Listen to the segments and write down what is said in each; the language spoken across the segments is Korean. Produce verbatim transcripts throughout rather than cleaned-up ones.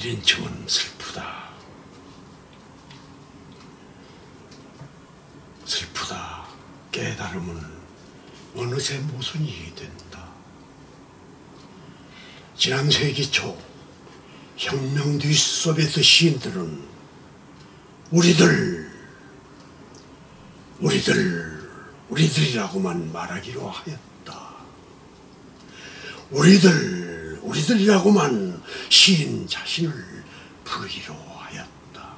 이런 층은 슬프다. 슬프다. 깨달음은 어느새 모순이 된다. 지난 세기 초 혁명 뒤 소비에트 시인들은 우리들, 우리들, 우리들이라고만 말하기로 하였다. 우리들, 우리들이라고만 시인 자신을 부르기로 하였다.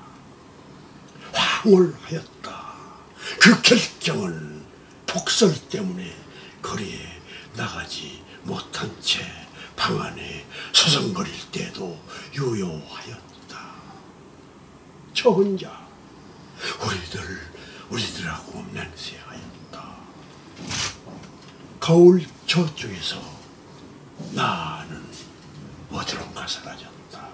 황홀하였다. 그 결정은 폭설 때문에 거리에 나가지 못한 채 방 안에 서성거릴 때도 유효하였다. 저 혼자 우리들, 우리들하고 맹세하였다. 거울 저쪽에서 나는 어디론가 사라졌다.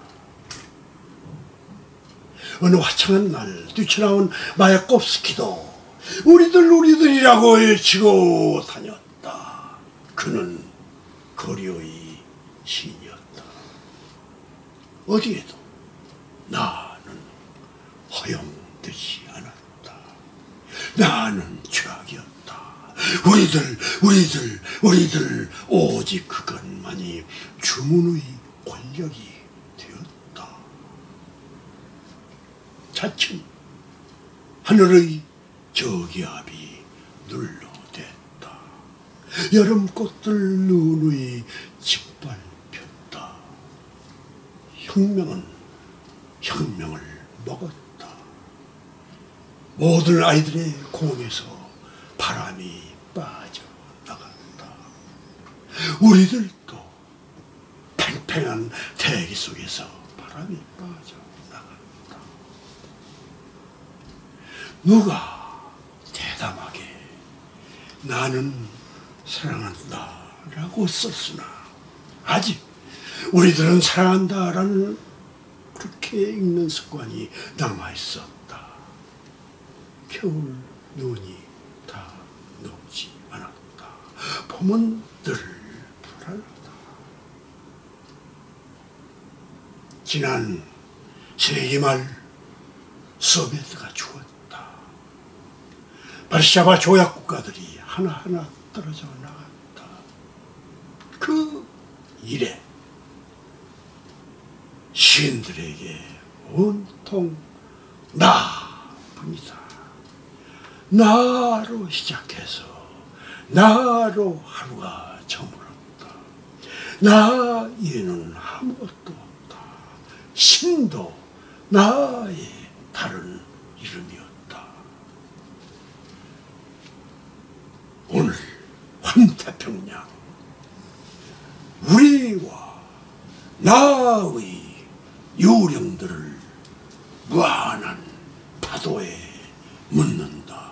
어느 화창한 날 뛰쳐나온 마야콥스키도 우리들 우리들이라고 외치고 다녔다. 그는 거리의 시인이었다. 어디에도 나는 허용되지 않았다. 나는 죄악이었다. 우리들 우리들 우리들 오직 그것만이 주문의 권력이 되었다. 차츰 하늘의 저기압이 눌러댔다. 여름꽃들 눈의 짓밟혔다. 혁명은 혁명을 먹었다. 모든 아이들의 공에서 바람이 빠져나갔다. 우리들도 팽팽한 대기 속에서 바람이 빠져나갔다. 누가 대담하게 나는 사랑한다 라고 썼으나 아직 우리들은 사랑한다 라는 그렇게 읽는 습관이 남아있었다. 겨울 눈이 다 녹지 않았다. 봄은 늘 불안하다. 지난 세기 말 소비에트가 죽었다. 바르샤바 조약 국가들이 하나하나 떨어져 나갔다. 그 일에 시인들에게 온통 나뿐이다. 나로 시작해서 나로 하루가 저물었다. 나 이에는 아무것도 없다. 신도 나의 다른 이름이었다. 오늘 환태평양 우리와 나의 요령들을 무한한 파도에 묻는다.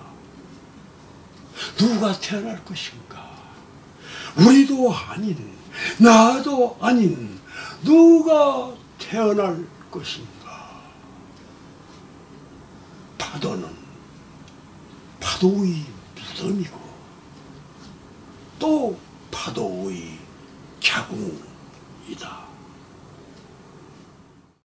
누가 태어날 것인가? 우리도 아닌 나도 아닌 누가 태어날 것인가? 파도는 파도의 무덤이고 또 파도의 자궁이다.